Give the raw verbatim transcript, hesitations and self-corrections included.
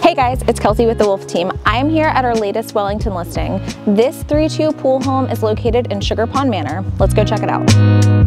Hey guys, it's Kelsey with the Wolfe team. I am here at our latest Wellington listing. This three two pool home is located in Sugar Pond Manor. Let's go check it out.